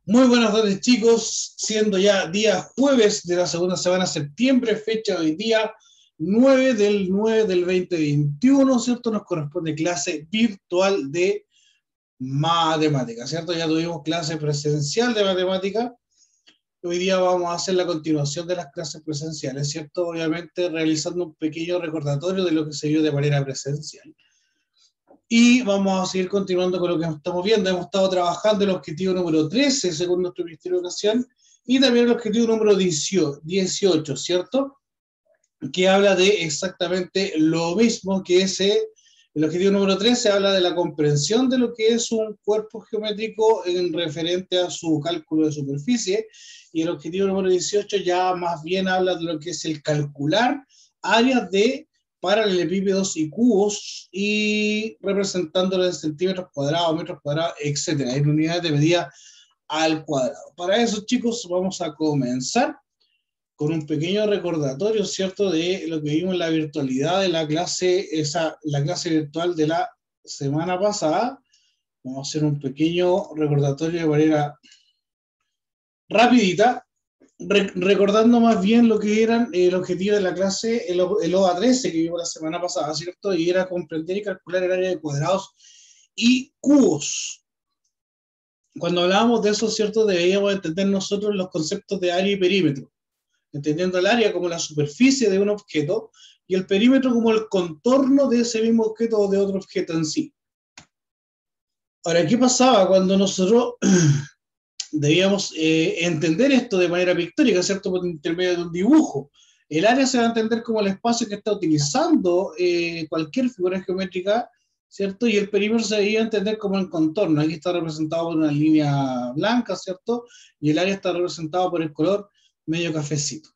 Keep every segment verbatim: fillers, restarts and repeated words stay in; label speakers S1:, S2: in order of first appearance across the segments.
S1: Muy buenas tardes, chicos, siendo ya día jueves de la segunda semana de septiembre, fecha hoy día nueve del nueve del dos mil veintiuno, ¿cierto? Nos corresponde clase virtual de matemática, ¿cierto? Ya tuvimos clase presencial de matemática. Hoy día vamos a hacer la continuación de las clases presenciales, ¿cierto? Obviamente realizando un pequeño recordatorio de lo que se vio de manera presencial. Y vamos a seguir continuando con lo que estamos viendo. Hemos estado trabajando el objetivo número trece, según nuestro Ministerio de Educación, y también el objetivo número dieciocho, ¿cierto? Que habla de exactamente lo mismo que ese. El objetivo número trece habla de la comprensión de lo que es un cuerpo geométrico en referente a su cálculo de superficie, y el objetivo número dieciocho ya más bien habla de lo que es el calcular áreas de paralelepípedos y cubos y representándolo en centímetros cuadrados, metros cuadrados, etcétera, en unidades de medida al cuadrado. Para eso, chicos, vamos a comenzar con un pequeño recordatorio, ¿cierto?, de lo que vimos en la virtualidad de la clase, esa, la clase virtual de la semana pasada. Vamos a hacer un pequeño recordatorio de manera rapidita, re recordando más bien lo que eran eh, el objetivo de la clase, el, el O A trece que vimos la semana pasada, ¿cierto? Y era comprender y calcular el área de cuadrados y cubos. Cuando hablábamos de eso, ¿cierto?, debíamos entender nosotros los conceptos de área y perímetro, entendiendo el área como la superficie de un objeto y el perímetro como el contorno de ese mismo objeto o de otro objeto en sí. Ahora, ¿qué pasaba cuando nosotros debíamos eh, entender esto de manera pictórica, ¿cierto?, por intermedio de un dibujo? El área se va a entender como el espacio que está utilizando eh, cualquier figura geométrica, ¿cierto? Y el perímetro se debía entender como el contorno. Aquí está representado por una línea blanca, ¿cierto? Y el área está representado por el color medio cafecito.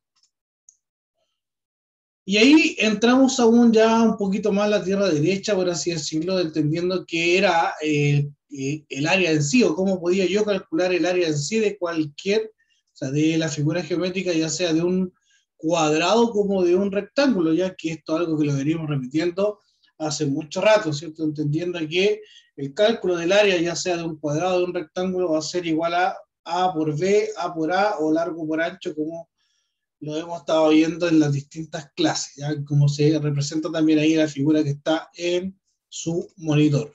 S1: Y ahí entramos aún ya un poquito más a la tierra derecha, por así decirlo, entendiendo qué era eh, eh, el área en sí, o cómo podía yo calcular el área en sí de cualquier, o sea, de la figura geométrica, ya sea de un cuadrado como de un rectángulo, ya que esto es algo que lo venimos repitiendo hace mucho rato, ¿cierto? Entendiendo que el cálculo del área, ya sea de un cuadrado o de un rectángulo, va a ser igual a A por B, A por A, o largo por ancho, como lo hemos estado viendo en las distintas clases, ¿ya? Como se representa también ahí la figura que está en su monitor.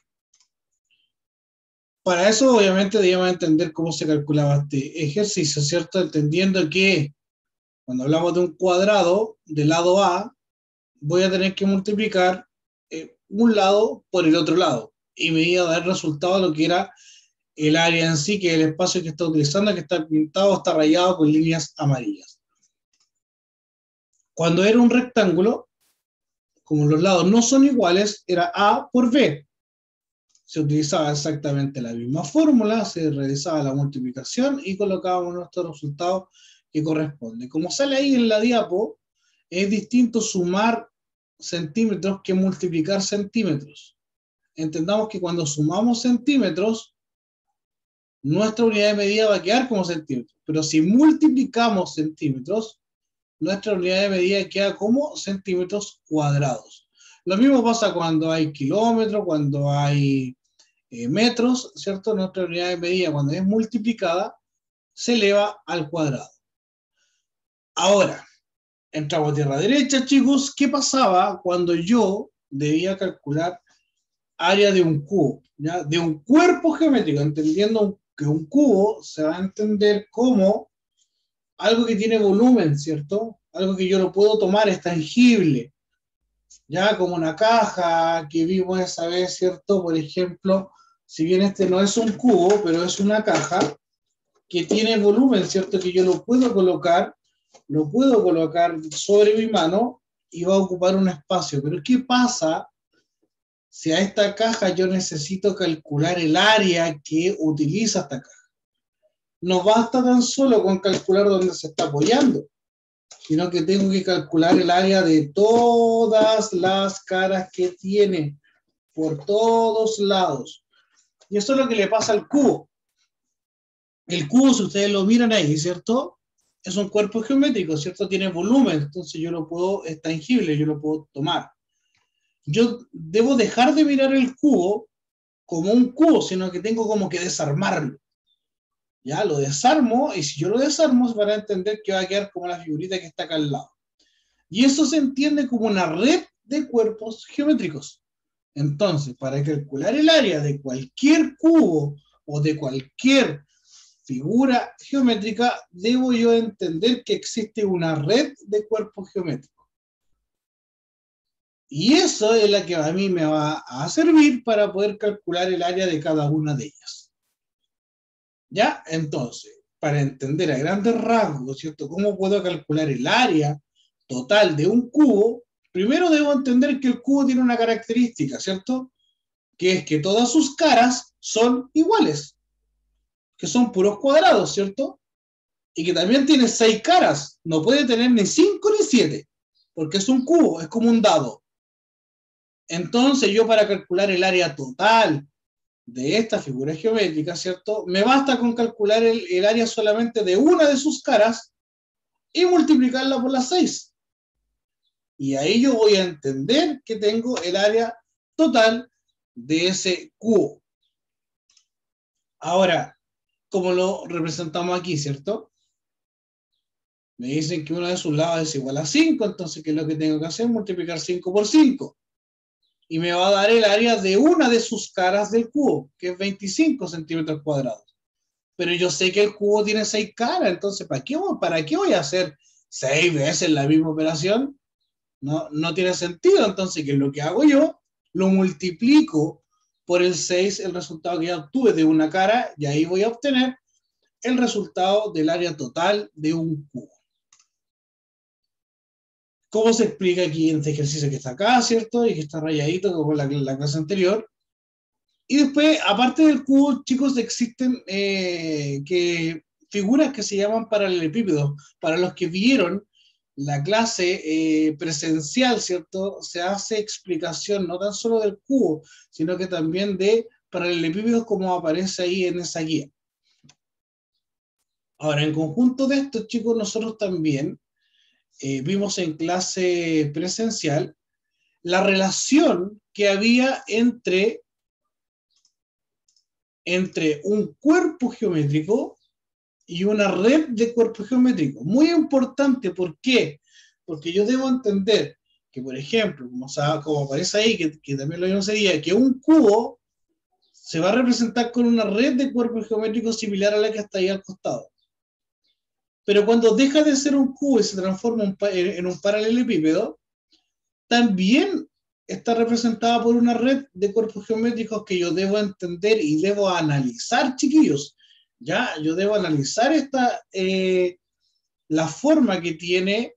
S1: Para eso, obviamente, debemos entender cómo se calculaba este ejercicio, ¿cierto? Entendiendo que cuando hablamos de un cuadrado del lado A, voy a tener que multiplicar eh, un lado por el otro lado, y me iba a dar el resultado de lo que era el área en sí, que es el espacio que está utilizando, que está pintado, está rayado con líneas amarillas. Cuando era un rectángulo, como los lados no son iguales, era A por B. Se utilizaba exactamente la misma fórmula, se realizaba la multiplicación y colocábamos nuestro resultado que corresponde. Como sale ahí en la diapo, es distinto sumar centímetros que multiplicar centímetros. Entendamos que cuando sumamos centímetros, nuestra unidad de medida va a quedar como centímetros, pero si multiplicamos centímetros, nuestra unidad de medida queda como centímetros cuadrados. Lo mismo pasa cuando hay kilómetros, cuando hay eh, metros, ¿cierto? Nuestra unidad de medida, cuando es multiplicada, se eleva al cuadrado. Ahora, entramos a tierra derecha, chicos. ¿Qué pasaba cuando yo debía calcular área de un cubo? ¿Ya? De un cuerpo geométrico, entendiendo que un cubo se va a entender como algo que tiene volumen, ¿cierto? Algo que yo lo puedo tomar, es tangible, ya como una caja que vimos esa vez, ¿cierto? Por ejemplo, si bien este no es un cubo, pero es una caja que tiene volumen, ¿cierto? Que yo lo puedo colocar, lo puedo colocar sobre mi mano y va a ocupar un espacio. Pero ¿qué pasa si a esta caja yo necesito calcular el área que utiliza esta caja? No basta tan solo con calcular dónde se está apoyando, sino que tengo que calcular el área de todas las caras que tiene, por todos lados. Y eso es lo que le pasa al cubo. El cubo, si ustedes lo miran ahí, ¿cierto? Es un cuerpo geométrico, ¿cierto? Tiene volumen, entonces yo lo puedo, es tangible, yo lo puedo tomar. Yo debo dejar de mirar el cubo como un cubo, sino que tengo como que desarmarlo. Ya lo desarmo, y si yo lo desarmo, se van a entender que va a quedar como la figurita que está acá al lado. Y eso se entiende como una red de cuerpos geométricos. Entonces, para calcular el área de cualquier cubo o de cualquier figura geométrica, debo yo entender que existe una red de cuerpos geométricos. Y eso es la que a mí me va a servir para poder calcular el área de cada una de ellas. ¿Ya? Entonces, para entender a grandes rasgos, ¿cierto? ¿Cómo puedo calcular el área total de un cubo? Primero debo entender que el cubo tiene una característica, ¿cierto? Que es que todas sus caras son iguales, que son puros cuadrados, ¿cierto? Y que también tiene seis caras, no puede tener ni cinco ni siete, porque es un cubo, es como un dado. Entonces yo para calcular el área total de esta figura geométrica, ¿cierto? Me basta con calcular el, el área solamente de una de sus caras y multiplicarla por las seis. Y ahí yo voy a entender que tengo el área total de ese cubo. Ahora, ¿cómo lo representamos aquí, cierto? Me dicen que uno de sus lados es igual a cinco, entonces ¿qué es lo que tengo que hacer? Multiplicar cinco por cinco. Y me va a dar el área de una de sus caras del cubo, que es veinticinco centímetros cuadrados. Pero yo sé que el cubo tiene seis caras, entonces ¿para qué, para qué voy a hacer seis veces la misma operación? No, no tiene sentido. Entonces, ¿qué es lo que hago yo? Lo multiplico por el seis, el resultado que ya obtuve de una cara, y ahí voy a obtener el resultado del área total de un cubo. ¿Cómo se explica aquí en este ejercicio que está acá, cierto? Y que está rayadito como en la, la clase anterior. Y después, aparte del cubo, chicos, existen eh, que, figuras que se llaman paralelepípedos. Para los que vieron la clase eh, presencial, ¿cierto? Se hace explicación no tan solo del cubo, sino que también de paralelepípedos como aparece ahí en esa guía. Ahora, en conjunto de esto, chicos, nosotros también eh, vimos en clase presencial la relación que había entre entre un cuerpo geométrico y una red de cuerpos geométricos. Muy importante, ¿por qué? Porque yo debo entender que, por ejemplo, como, como aparece ahí, que, que también lo vimos sería, que un cubo se va a representar con una red de cuerpos geométricos similar a la que está ahí al costado. Pero cuando deja de ser un cubo y se transforma en un paralelepípedo, también está representada por una red de cuerpos geométricos que yo debo entender y debo analizar, chiquillos. Ya, yo debo analizar esta, eh, la forma que tiene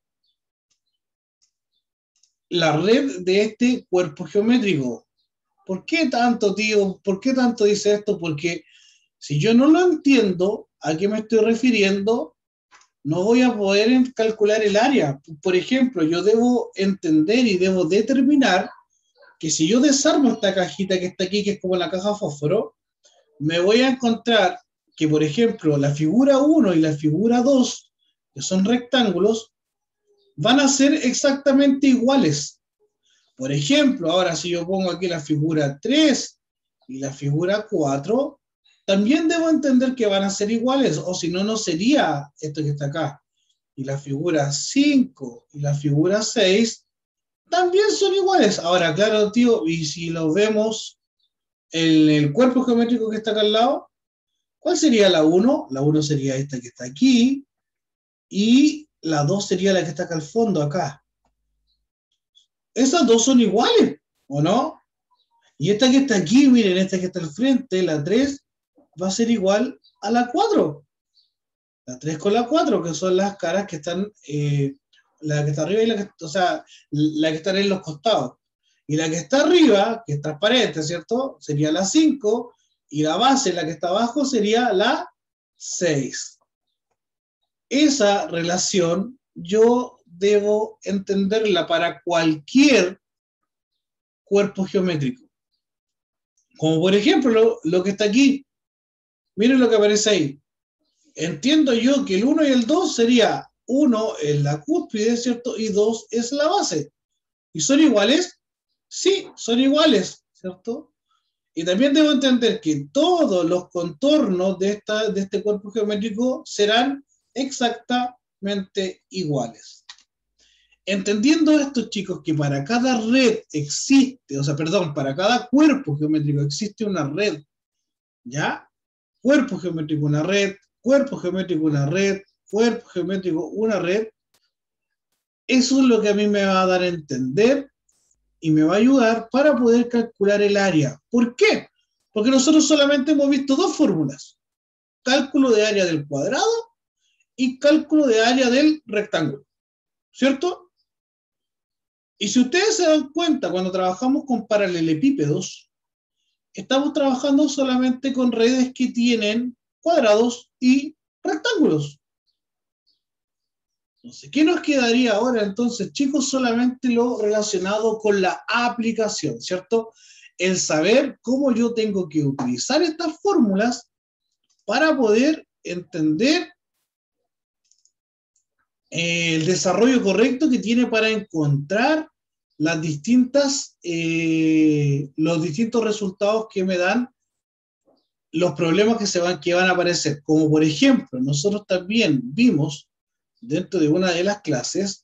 S1: la red de este cuerpo geométrico. ¿Por qué tanto, tío? ¿Por qué tanto dice esto? Porque si yo no lo entiendo a qué me estoy refiriendo, no voy a poder calcular el área. Por ejemplo, yo debo entender y debo determinar que si yo desarmo esta cajita que está aquí, que es como la caja fósforo, me voy a encontrar que, por ejemplo, la figura uno y la figura dos, que son rectángulos, van a ser exactamente iguales. Por ejemplo, ahora si yo pongo aquí la figura tres y la figura cuatro, también debo entender que van a ser iguales, o si no, no sería esto que está acá. Y la figura cinco y la figura seis también son iguales. Ahora, claro, tío, y si lo vemos en el cuerpo geométrico que está acá al lado, ¿cuál sería la uno? La uno sería esta que está aquí, y la dos sería la que está acá al fondo, acá. Esas dos son iguales, ¿o no? Y esta que está aquí, miren, esta que está al frente, la tres, va a ser igual a la cuatro. La tres con la cuatro, que son las caras que están, eh, la que está arriba y la que, o sea, la que están en los costados. Y la que está arriba, que es transparente, ¿cierto? Sería la cinco, y la base, la que está abajo, sería la seis. Esa relación yo debo entenderla para cualquier cuerpo geométrico. Como por ejemplo lo, lo que está aquí. Miren lo que aparece ahí. Entiendo yo que el uno y el dos sería uno es la cúspide, ¿cierto? Y dos es la base. ¿Y son iguales? Sí, son iguales, ¿cierto? Y también debo entender que todos los contornos de, esta, de este cuerpo geométrico serán exactamente iguales. Entendiendo esto, chicos, que para cada red existe, o sea, perdón, para cada cuerpo geométrico existe una red, ¿ya? Cuerpo geométrico, una red, cuerpo geométrico, una red, cuerpo geométrico, una red. Eso es lo que a mí me va a dar a entender y me va a ayudar para poder calcular el área. ¿Por qué? Porque nosotros solamente hemos visto dos fórmulas. Cálculo de área del cuadrado y cálculo de área del rectángulo. ¿Cierto? Y si ustedes se dan cuenta, cuando trabajamos con paralelepípedos, estamos trabajando solamente con redes que tienen cuadrados y rectángulos. Entonces, ¿qué nos quedaría ahora entonces, chicos? Solamente lo relacionado con la aplicación, ¿cierto? El saber cómo yo tengo que utilizar estas fórmulas para poder entender eh, el desarrollo correcto que tiene para encontrar las distintas, eh, los distintos resultados que me dan los problemas que, se van, que van a aparecer. Como por ejemplo, nosotros también vimos dentro de una de las clases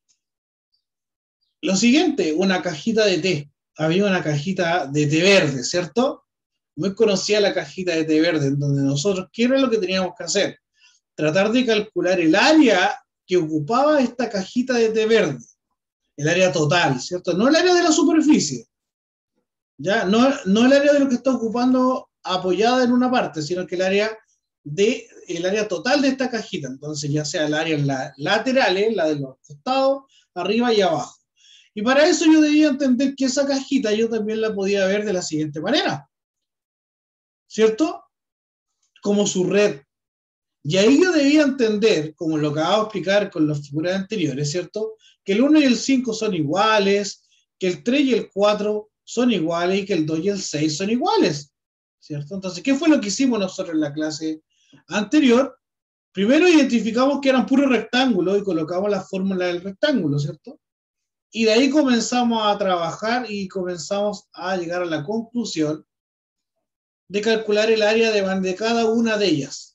S1: lo siguiente, una cajita de té. Había una cajita de té verde, ¿cierto? Muy conocida la cajita de té verde, en donde nosotros, ¿qué era lo que teníamos que hacer? Tratar de calcular el área que ocupaba esta cajita de té verde. El área total, ¿cierto? No el área de la superficie. ¿Ya? No, no el área de lo que está ocupando apoyada en una parte, sino que el área, de, el área total de esta cajita. Entonces, ya sea el área en la laterales, la de los costados, arriba y abajo. Y para eso yo debía entender que esa cajita yo también la podía ver de la siguiente manera. ¿Cierto? Como su red. Y ahí yo debía entender, como lo acabo de explicar con las figuras anteriores, ¿cierto? Que el uno y el cinco son iguales, que el tres y el cuatro son iguales y que el dos y el seis son iguales, ¿cierto? Entonces, ¿qué fue lo que hicimos nosotros en la clase anterior? Primero identificamos que eran puros rectángulos y colocamos la fórmula del rectángulo, ¿cierto? Y de ahí comenzamos a trabajar y comenzamos a llegar a la conclusión de calcular el área de, de cada una de ellas.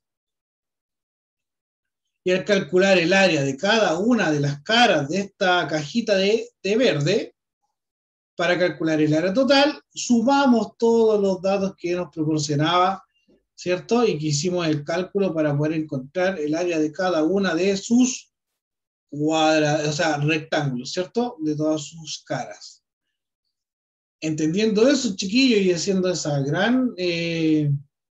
S1: Y al calcular el área de cada una de las caras de esta cajita de, de verde, para calcular el área total, sumamos todos los datos que nos proporcionaba, ¿cierto? Y que hicimos el cálculo para poder encontrar el área de cada una de sus cuadrados, o sea, rectángulos, ¿cierto? De todas sus caras. Entendiendo eso, chiquillos, y haciendo esa gran... Eh,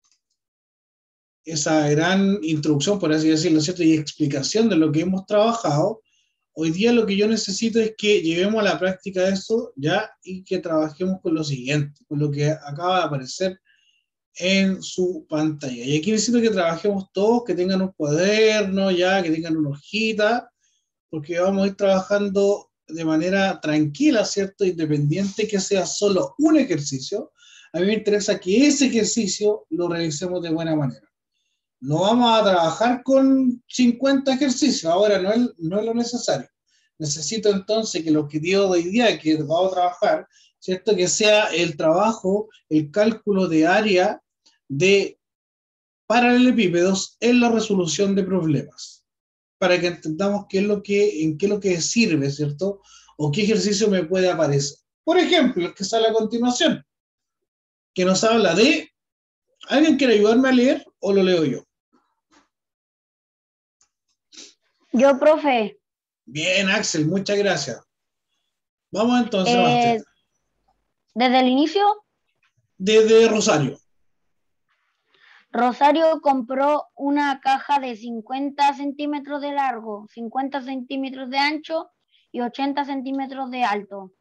S1: esa gran introducción, por así decirlo, ¿cierto? Y explicación de lo que hemos trabajado, hoy día lo que yo necesito es que llevemos a la práctica eso, ¿ya? Y que trabajemos con lo siguiente, con lo que acaba de aparecer en su pantalla. Y aquí necesito que trabajemos todos, que tengan un cuaderno, ¿ya? Que tengan una hojita, porque vamos a ir trabajando de manera tranquila, ¿cierto? Independiente, que sea solo un ejercicio. A mí me interesa que ese ejercicio lo realicemos de buena manera. No vamos a trabajar con cincuenta ejercicios, ahora no es, no es lo necesario. Necesito entonces que el objetivo de hoy día que vamos a trabajar, ¿cierto? Que sea el trabajo, el cálculo de área de paralelepípedos en la resolución de problemas, para que entendamos qué es lo que, en qué es lo que sirve, ¿cierto? O qué ejercicio me puede aparecer. Por ejemplo, el que sale a continuación, que nos habla de... ¿Alguien quiere ayudarme a leer o lo leo yo?
S2: Yo, profe.
S1: Bien, Axel, muchas gracias. Vamos entonces,
S2: Eh,
S1: Master.
S2: desde el inicio,
S1: Desde Rosario.
S2: Rosario compró una caja de cincuenta centímetros de largo, cincuenta centímetros de ancho y ochenta centímetros de alto.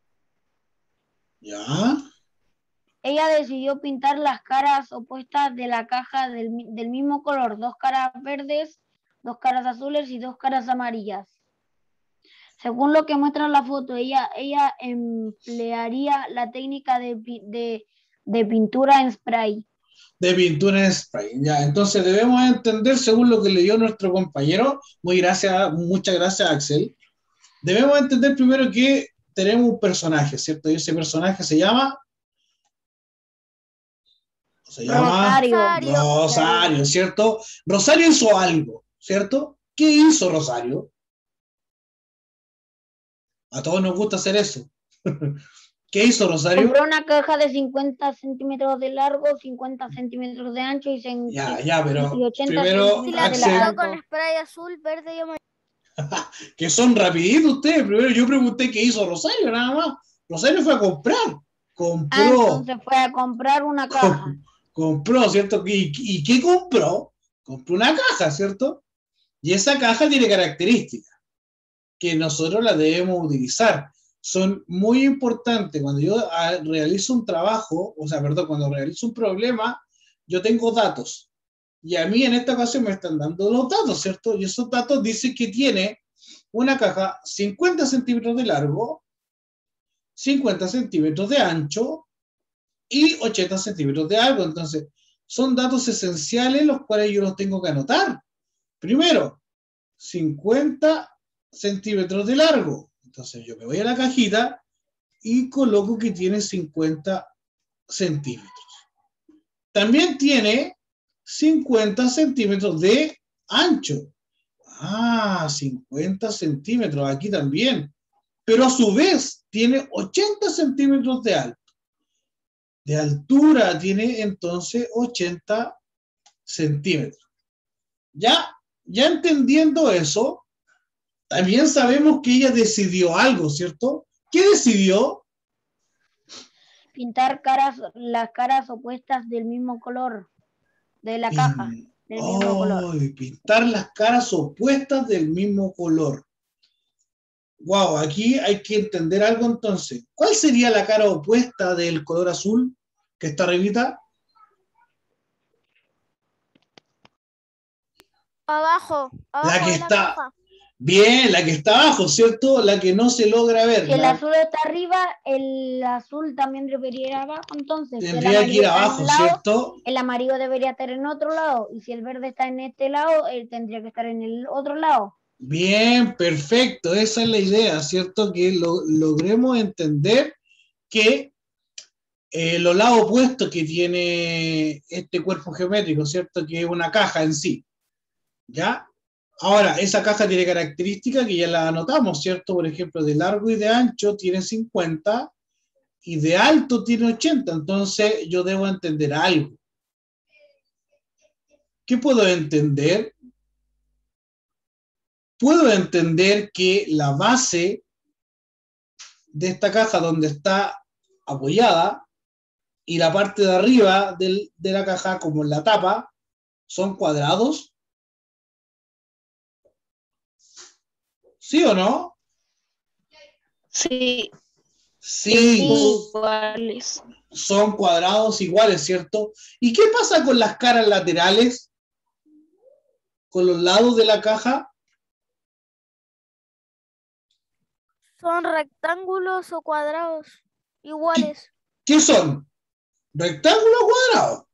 S1: Ya.
S2: Ella decidió pintar las caras opuestas de la caja del, del mismo color, dos caras verdes, dos caras azules y dos caras amarillas. Según lo que muestra la foto, ella, ella emplearía la técnica de, de, de pintura en spray.
S1: De pintura en spray. Ya, entonces debemos entender, según lo que leyó nuestro compañero, muy gracias, muchas gracias, Axel. Debemos entender primero que tenemos un personaje, ¿cierto? Y ese personaje se llama Se llama
S2: Rosario.
S1: Rosario, ¿cierto? Rosario hizo algo, ¿cierto? ¿Qué hizo Rosario? A todos nos gusta hacer eso. ¿Qué hizo Rosario?
S2: Compró una caja de cincuenta centímetros de largo, cincuenta centímetros de ancho y, cen-
S1: Ya, ya, pero
S2: y ochenta
S1: primero,
S2: centímetros
S3: Y la
S2: de
S1: Axel,
S3: pintó con
S2: alto.
S3: spray azul, verde y amarillo.
S1: que son rapiditos ustedes. Primero yo pregunté qué hizo Rosario, nada más. Rosario fue a comprar. Compró.
S2: Ah, entonces fue a comprar una caja.
S1: Compró, ¿cierto? ¿Y, ¿Y qué compró? Compró una caja, ¿cierto? Y esa caja tiene características que nosotros la debemos utilizar. Son muy importantes. Cuando yo ah, realizo un trabajo, o sea, perdón, cuando realizo un problema, yo tengo datos. Y a mí en esta ocasión me están dando los datos, ¿cierto? Y esos datos dicen que tiene una caja cincuenta centímetros de largo, cincuenta centímetros de ancho y ochenta centímetros de algo. Entonces, son datos esenciales los cuales yo los tengo que anotar. Primero, cincuenta centímetros de largo. Entonces, yo me voy a la cajita y coloco que tiene cincuenta centímetros. También tiene cincuenta centímetros de ancho. Ah, cincuenta centímetros, aquí también. Pero a su vez tiene ochenta centímetros de alto. De altura tiene entonces ochenta centímetros. Ya, ya entendiendo eso, también sabemos que ella decidió algo, ¿cierto? ¿Qué decidió?
S2: Pintar caras, las caras opuestas del mismo color de la caja, del mismo
S1: Oh,
S2: color.
S1: pintar las caras opuestas del mismo color. Wow, aquí hay que entender algo entonces. ¿Cuál sería la cara opuesta del color azul que está arribita?
S3: Abajo, abajo
S1: La que
S3: de la
S1: está,
S3: caja.
S1: bien, la que está abajo, ¿cierto? La que no se logra ver.
S2: Si el
S1: La,
S2: azul está arriba, el azul también debería ir abajo. Entonces, si el
S1: tendría que
S2: amarillo
S1: ir
S2: está en
S1: abajo,
S2: un lado,
S1: ¿cierto?
S2: el amarillo debería estar en otro lado. Y si el verde está en este lado, él tendría que estar en el otro lado.
S1: Bien, perfecto. Esa es la idea, ¿cierto? Que lo, logremos entender que eh, los lados opuestos que tiene este cuerpo geométrico, ¿cierto? Que es una caja en sí. ¿Ya? Ahora, esa caja tiene características que ya la anotamos, ¿cierto? Por ejemplo, de largo y de ancho tiene cincuenta y de alto tiene ochenta. Entonces, yo debo entender algo. ¿Qué puedo entender? Puedo entender que la base de esta caja donde está apoyada y la parte de arriba del, de la caja, como en la tapa, son cuadrados. ¿Sí o no?
S4: Sí,
S1: Sí,
S4: iguales.
S1: son cuadrados iguales, ¿cierto? ¿Y qué pasa con las caras laterales? Con los lados de la caja.
S3: Son rectángulos o cuadrados iguales.
S1: ¿Qué son? ¿Rectángulo o cuadrado?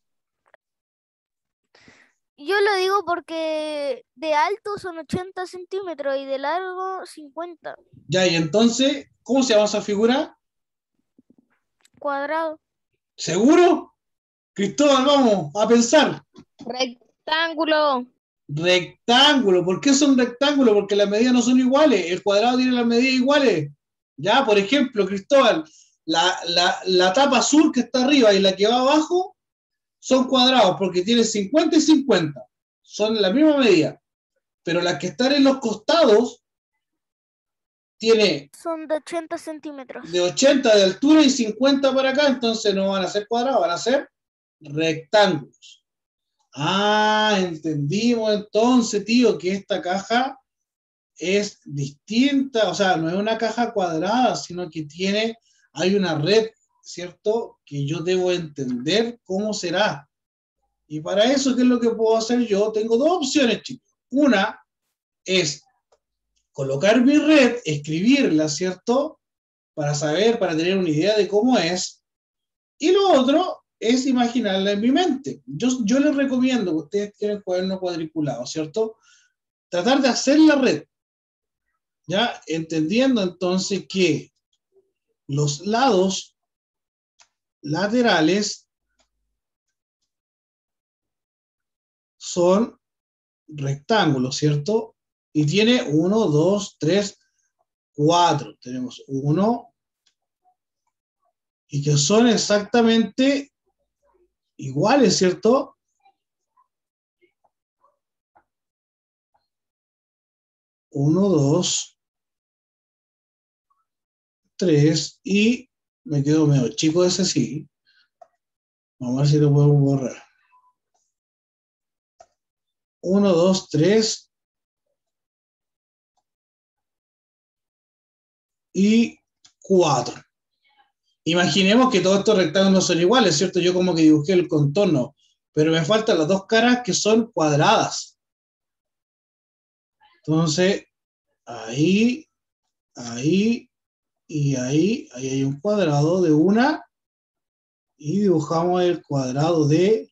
S3: Yo lo digo porque de alto son ochenta centímetros y de largo cincuenta.
S1: Ya, y entonces, ¿cómo se llama esa figura?
S3: Cuadrado.
S1: ¿Seguro? Cristóbal, vamos a pensar.
S4: Rectángulo.
S1: Rectángulo. ¿Por qué son rectángulos? Porque las medidas no son iguales. El cuadrado tiene las medidas iguales. Ya, por ejemplo, Cristóbal, la, la, la tapa azul que está arriba y la que va abajo son cuadrados porque tiene cincuenta y cincuenta. Son la misma medida. Pero las que están en los costados tiene
S3: Son de ochenta centímetros.
S1: de ochenta de altura y cincuenta para acá, entonces no van a ser cuadrados, van a ser rectángulos. Ah, entendimos entonces, tío, que esta caja es distinta, o sea, no es una caja cuadrada, sino que tiene, hay una red, ¿cierto? Que yo debo entender cómo será. Y para eso, ¿qué es lo que puedo hacer yo? Tengo dos opciones, chicos. Una es colocar mi red, escribirla, ¿cierto? Para saber, para tener una idea de cómo es. Y lo otro es imaginarla en mi mente. Yo, yo les recomiendo que ustedes tienen cuaderno cuadriculado, ¿cierto? Tratar de hacer la red. ¿Ya? Entendiendo entonces que los lados laterales son rectángulos, ¿cierto? Y tiene uno, dos, tres, cuatro. Tenemos uno, y que son exactamente iguales, ¿cierto? Uno, dos, tres, y me quedo medio chico ese sí. Vamos a ver si lo podemos borrar. Uno, dos, tres y cuatro. Imaginemos que todos estos rectángulos son iguales, ¿cierto? Yo como que dibujé el contorno, pero me faltan las dos caras que son cuadradas. Entonces, ahí, ahí y ahí, ahí hay un cuadrado de una y dibujamos el cuadrado de,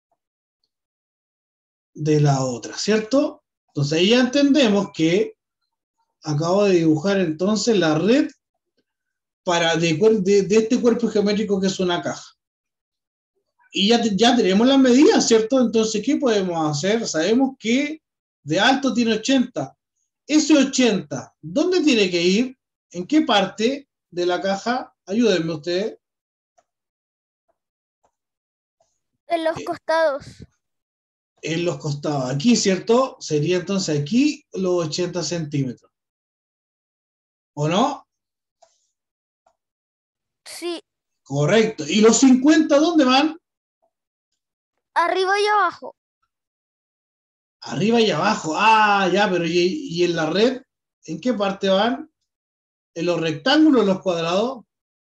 S1: de la otra, ¿cierto? Entonces ahí ya entendemos que acabo de dibujar entonces la red para de, de, de este cuerpo geométrico que es una caja. Y ya, ya tenemos las medidas, ¿cierto? Entonces, ¿qué podemos hacer? Sabemos que de alto tiene ochenta. Ese ochenta, ¿dónde tiene que ir? ¿En qué parte de la caja? Ayúdenme ustedes.
S3: En los
S1: Eh,
S3: costados.
S1: En los costados. Aquí, ¿cierto? Sería entonces aquí los ochenta centímetros. ¿O no?
S3: Sí,
S1: Correcto. ¿Y los cincuenta dónde van?
S3: arriba y abajo.
S1: Arriba y abajo. Ah, ya, pero ¿y, y en la red? ¿En qué parte van? ¿En los rectángulos o los cuadrados?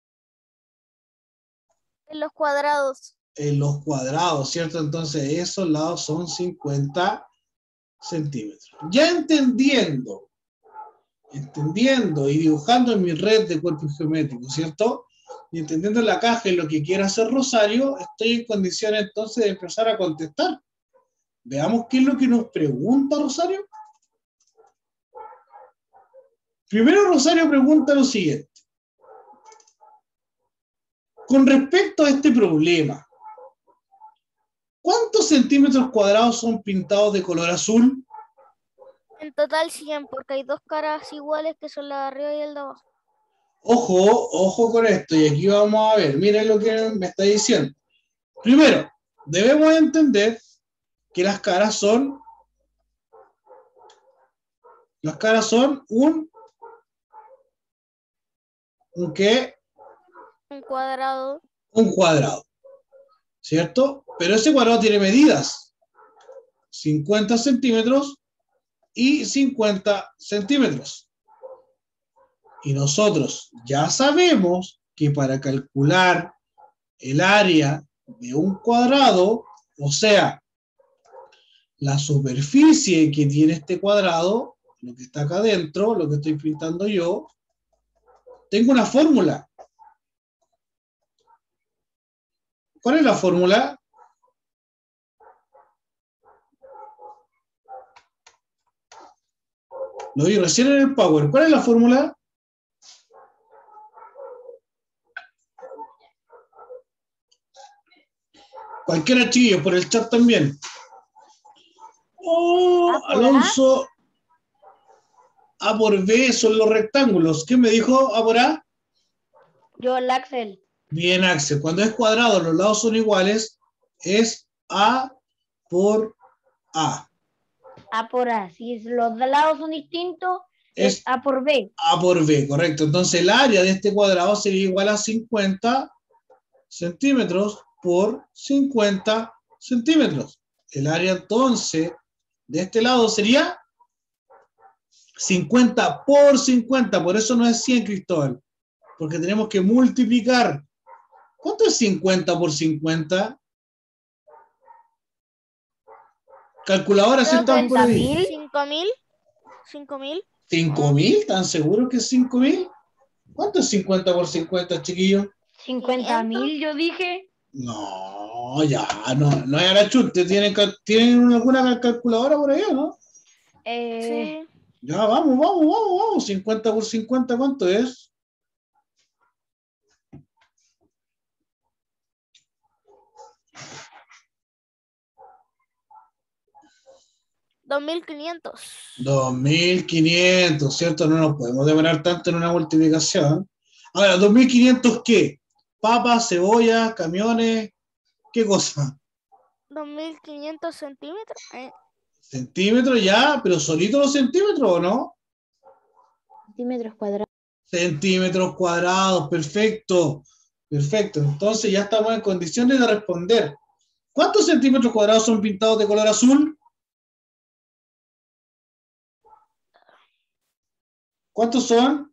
S3: En los cuadrados.
S1: En los cuadrados, ¿cierto? Entonces esos lados son cincuenta centímetros. Ya entendiendo, entendiendo y dibujando en mi red de cuerpos geométricos, ¿cierto? Y entendiendo la caja y lo que quiere hacer Rosario, estoy en condiciones entonces de empezar a contestar. Veamos qué es lo que nos pregunta Rosario. Primero Rosario pregunta lo siguiente. Con respecto a este problema, ¿cuántos centímetros cuadrados son pintados de color azul?
S3: En total cien, porque hay dos caras iguales que son la de arriba y el de abajo.
S1: Ojo, ojo con esto, y aquí vamos a ver, miren lo que me está diciendo. Primero, debemos entender que las caras son, las caras son un, un qué,
S3: Un cuadrado.
S1: un cuadrado, ¿cierto? Pero ese cuadrado tiene medidas, cincuenta centímetros y cincuenta centímetros. Y nosotros ya sabemos que para calcular el área de un cuadrado, o sea, la superficie que tiene este cuadrado, lo que está acá adentro, lo que estoy pintando yo, tengo una fórmula. ¿Cuál es la fórmula? Lo vi recién en el Power. ¿Cuál es la fórmula? Cualquiera, chiquillos, por el chat también. Oh,
S2: ¿A por A?
S1: Alonso, A por B son los rectángulos. ¿Qué me dijo A por A?
S2: Yo, el Axel.
S1: Bien, Axel. Cuando es cuadrado, los lados son iguales, es A por A.
S2: A por A. Si los lados son distintos, es,
S1: Es
S2: A por B.
S1: A por B, correcto. Entonces el área de este cuadrado sería igual a cincuenta centímetros por cincuenta centímetros. El área entonces de este lado sería cincuenta por cincuenta, por eso no es cien, Cristóbal, porque tenemos que multiplicar. ¿Cuánto es cincuenta por cincuenta? Calculadora, si
S3: Creo que
S1: están por ahí.
S2: ¿mil?
S3: cinco mil. cinco mil.
S1: ¿cinco mil? ¿Están seguros que es cinco mil? ¿Cuánto es cincuenta por cincuenta, chiquillos?
S2: cincuenta mil, yo dije.
S1: No, ya, no, no hay agachute. ¿Tienen, ¿Tienen alguna calculadora por ahí, no?
S2: Eh,
S3: Sí.
S1: Ya, vamos, vamos, vamos, vamos. cincuenta por cincuenta, ¿cuánto es?
S3: dos mil quinientos.
S1: dos mil quinientos, ¿cierto? No nos podemos demorar tanto en una multiplicación. Ahora, ¿dos mil quinientos qué? Papas, cebolla, camiones, ¿qué cosa?
S3: dos mil quinientos centímetros. Eh,
S1: Centímetros ya, pero solito los centímetros, ¿o no?
S2: Centímetros cuadrados.
S1: Centímetros cuadrados, perfecto. Perfecto, entonces ya estamos en condiciones de responder. ¿Cuántos centímetros cuadrados son pintados de color azul? ¿Cuántos son?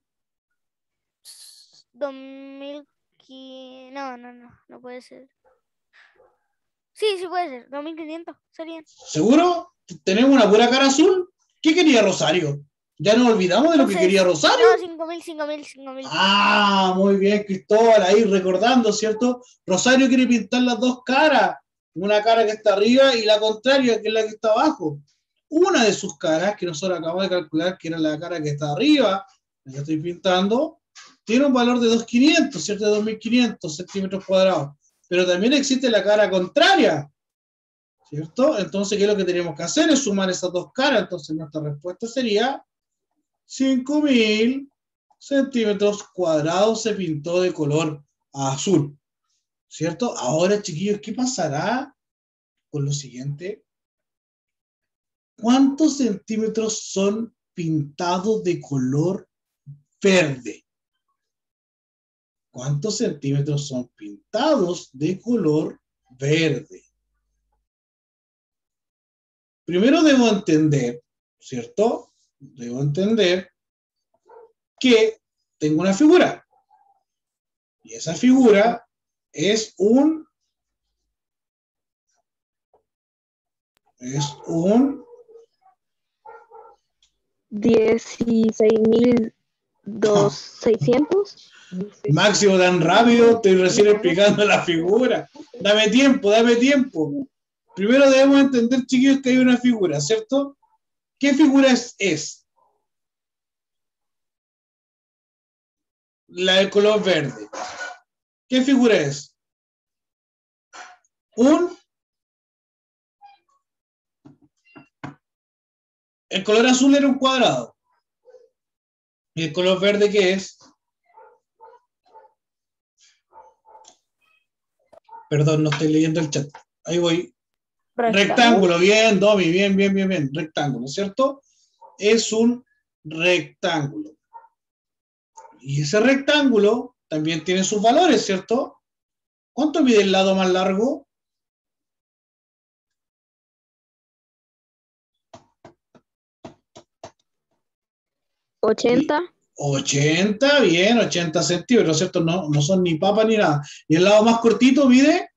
S3: dos mil quinientos. No, no, no, no puede ser. Sí, sí puede ser. dos mil quinientos serían.
S1: ¿Seguro? ¿Tenemos una pura cara azul? ¿Qué quería Rosario? ¿Ya nos olvidamos de lo que
S3: Entonces,
S1: quería Rosario?
S3: no, cinco mil, cinco mil, cinco mil.
S1: Ah, muy bien, Cristóbal, ahí recordando, ¿cierto? Rosario quiere pintar las dos caras, una cara que está arriba y la contraria, que es la que está abajo. Una de sus caras, que nosotros acabamos de calcular que era la cara que está arriba, la que estoy pintando, tiene un valor de dos mil quinientos, ¿cierto? De dos mil quinientos centímetros cuadrados. Pero también existe la cara contraria, ¿cierto? Entonces, ¿qué es lo que tenemos que hacer? Es sumar esas dos caras. Entonces, nuestra respuesta sería cinco mil centímetros cuadrados se pintó de color azul, ¿cierto? Ahora, chiquillos, ¿qué pasará con lo siguiente? ¿Cuántos centímetros son pintados de color verde? ¿Cuántos centímetros son pintados de color verde? Primero debo entender, ¿cierto? Debo entender que tengo una figura. Y esa figura es un es un
S4: dieciséis mil seiscientos.
S1: Máximo tan rápido, estoy recién explicando la figura. Dame tiempo, dame tiempo. Primero debemos entender, chiquillos, que hay una figura, ¿cierto? ¿Qué figura es? es? La del color verde. ¿Qué figura es? Un... El color azul era un cuadrado. ¿Y el color verde qué es? Perdón, no estoy leyendo el chat. Ahí voy. Rectángulo, rectángulo. Bien, Domi, bien, bien, bien, bien. Rectángulo, ¿cierto? Es un rectángulo. Y ese rectángulo también tiene sus valores, ¿cierto? ¿Cuánto mide el lado más largo?
S4: ochenta.
S1: ochenta, bien, ochenta centímetros, ¿cierto? No, no son ni papas ni nada. ¿Y el lado más cortito mide?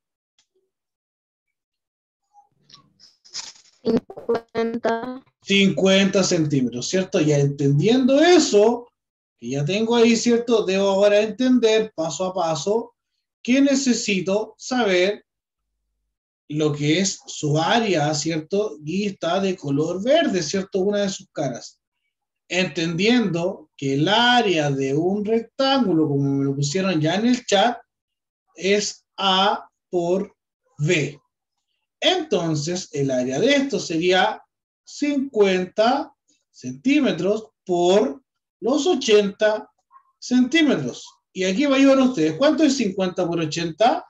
S4: cincuenta.
S1: cincuenta centímetros, ¿cierto? Ya entendiendo eso, que ya tengo ahí, ¿cierto? Debo ahora entender paso a paso que necesito saber lo que es su área, ¿cierto? Y está de color verde, ¿cierto? Una de sus caras. Entendiendo que el área de un rectángulo, como me lo pusieron ya en el chat, es A por B. Entonces, el área de esto sería cincuenta centímetros por los ochenta centímetros. Y aquí vayan ustedes. ¿Cuánto es cincuenta por ochenta?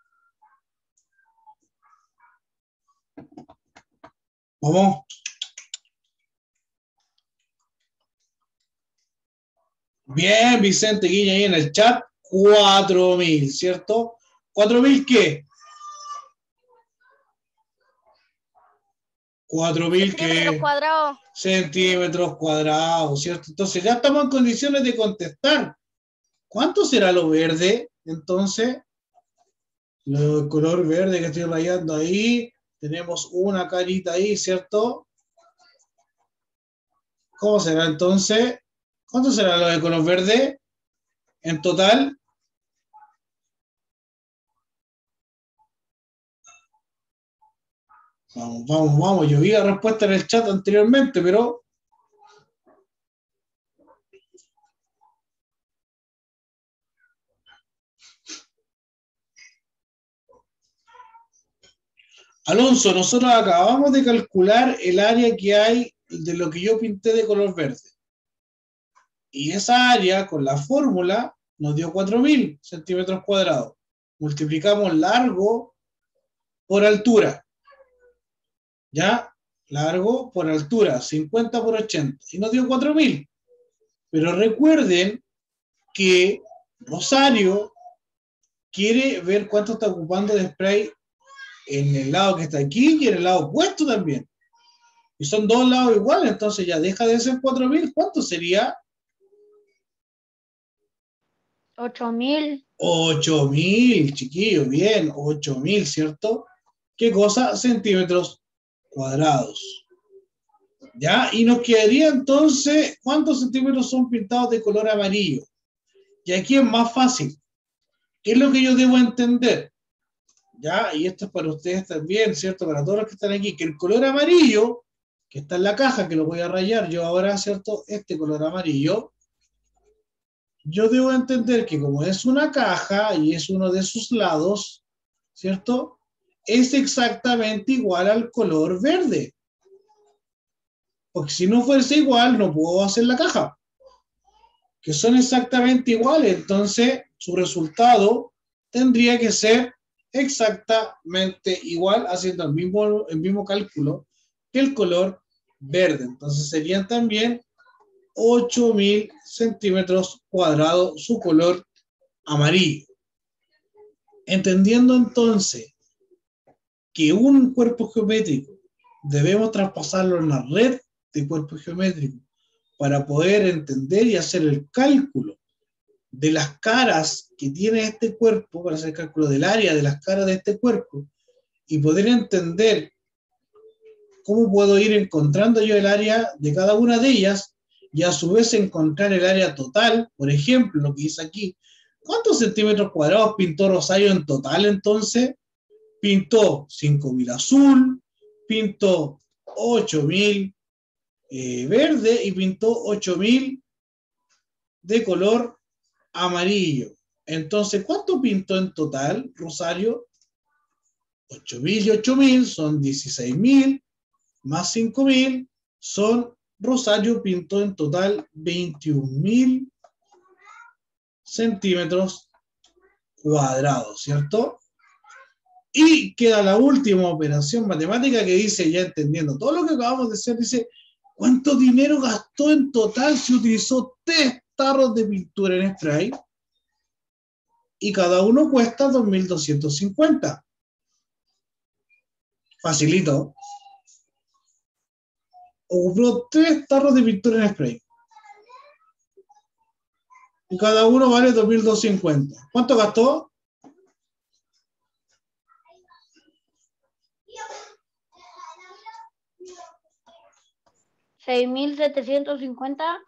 S1: Vamos. Bien, Vicente Guiña ahí en el chat. cuatro mil, ¿cierto? ¿cuatro mil qué? cuatro mil
S3: Centímetros
S1: qué?
S3: cuadrados.
S1: Centímetros cuadrados, ¿cierto? Entonces ya estamos en condiciones de contestar. ¿Cuánto será lo verde? Entonces, lo color verde que estoy rayando ahí, tenemos una carita ahí, ¿cierto? ¿Cómo será entonces? ¿Cuánto será lo de color verde en total? Vamos, vamos, vamos. Yo vi la respuesta en el chat anteriormente, pero... Alonso, nosotros acabamos de calcular el área que hay de lo que yo pinté de color verde. Y esa área, con la fórmula, nos dio cuatro mil centímetros cuadrados. Multiplicamos largo por altura. ¿Ya? Largo por altura, cincuenta por ochenta. Y nos dio cuatro mil. Pero recuerden que Rosario quiere ver cuánto está ocupando de spray en el lado que está aquí y en el lado opuesto también. Y son dos lados iguales, entonces ya deja de ser cuatro mil. ¿Cuánto sería?
S2: ocho mil.
S1: ocho mil, chiquillo, bien, ocho mil, ¿cierto? ¿Qué cosa? Centímetros cuadrados. ¿Ya? Y nos quedaría entonces, ¿cuántos centímetros son pintados de color amarillo? Y aquí es más fácil. ¿Qué es lo que yo debo entender? ¿Ya? Y esto es para ustedes también, ¿cierto? Para todos los que están aquí, que el color amarillo, que está en la caja, que lo voy a rayar yo ahora, ¿cierto? Este color amarillo, yo debo entender que como es una caja y es uno de sus lados, ¿cierto? Es exactamente igual al color verde. Porque si no fuese igual, no puedo hacer la caja. Que son exactamente iguales, entonces su resultado tendría que ser exactamente igual, haciendo el mismo, el mismo cálculo que el color verde. Entonces serían también ocho mil centímetros cuadrados su color amarillo. Entendiendo entonces que un cuerpo geométrico debemos traspasarlo en la red de cuerpos geométricos para poder entender y hacer el cálculo de las caras que tiene este cuerpo, para hacer el cálculo del área de las caras de este cuerpo, y poder entender cómo puedo ir encontrando yo el área de cada una de ellas, y a su vez encontrar el área total. Por ejemplo, lo que dice aquí, ¿cuántos centímetros cuadrados pintó Rosario en total entonces? Pintó cinco mil azul, pintó ocho mil eh, verde y pintó ocho mil de color amarillo. Entonces, ¿cuánto pintó en total, Rosario? ocho mil y ocho mil son dieciséis mil, más cinco mil son, Rosario pintó en total veintiún mil centímetros cuadrados, ¿cierto? Y queda la última operación matemática que dice, ya entendiendo todo lo que acabamos de hacer, dice, ¿cuánto dinero gastó en total si utilizó tres tarros de pintura en spray? Y cada uno cuesta dos mil doscientos cincuenta. Facilito. Ocupó tres tarros de pintura en spray. Y cada uno vale dos mil doscientos cincuenta. ¿Cuánto gastó?
S2: seis mil setecientos cincuenta.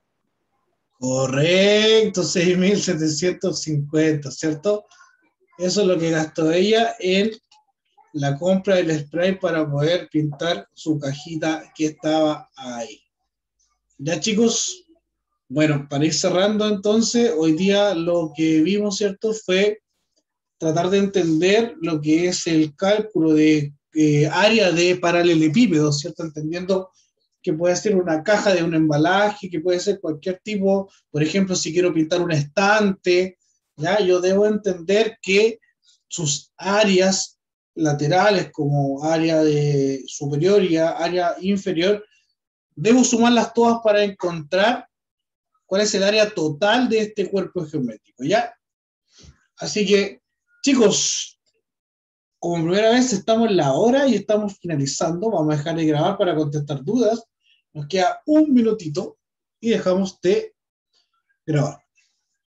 S1: Correcto, seis mil setecientos cincuenta, ¿cierto? Eso es lo que gastó ella en la compra del spray para poder pintar su cajita que estaba ahí. Ya, chicos, bueno, para ir cerrando entonces, hoy día lo que vimos, ¿cierto? Fue tratar de entender lo que es el cálculo de eh, área de paralelepípedos, ¿cierto? Entendiendo que puede ser una caja de un embalaje, que puede ser cualquier tipo, por ejemplo, si quiero pintar un estante, ¿ya? Yo debo entender que sus áreas laterales como área de superior y área inferior, debo sumarlas todas para encontrar cuál es el área total de este cuerpo geométrico, ¿ya? Así que, chicos, como primera vez estamos en la hora y estamos finalizando, vamos a dejar de grabar para contestar dudas. Nos queda un minutito y dejamos de grabar.